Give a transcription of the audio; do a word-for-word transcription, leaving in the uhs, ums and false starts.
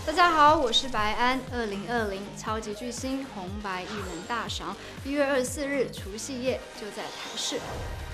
大家好，我是白安。二零二零超级巨星红白艺人大赏，一月二十四日除夕夜就在台视。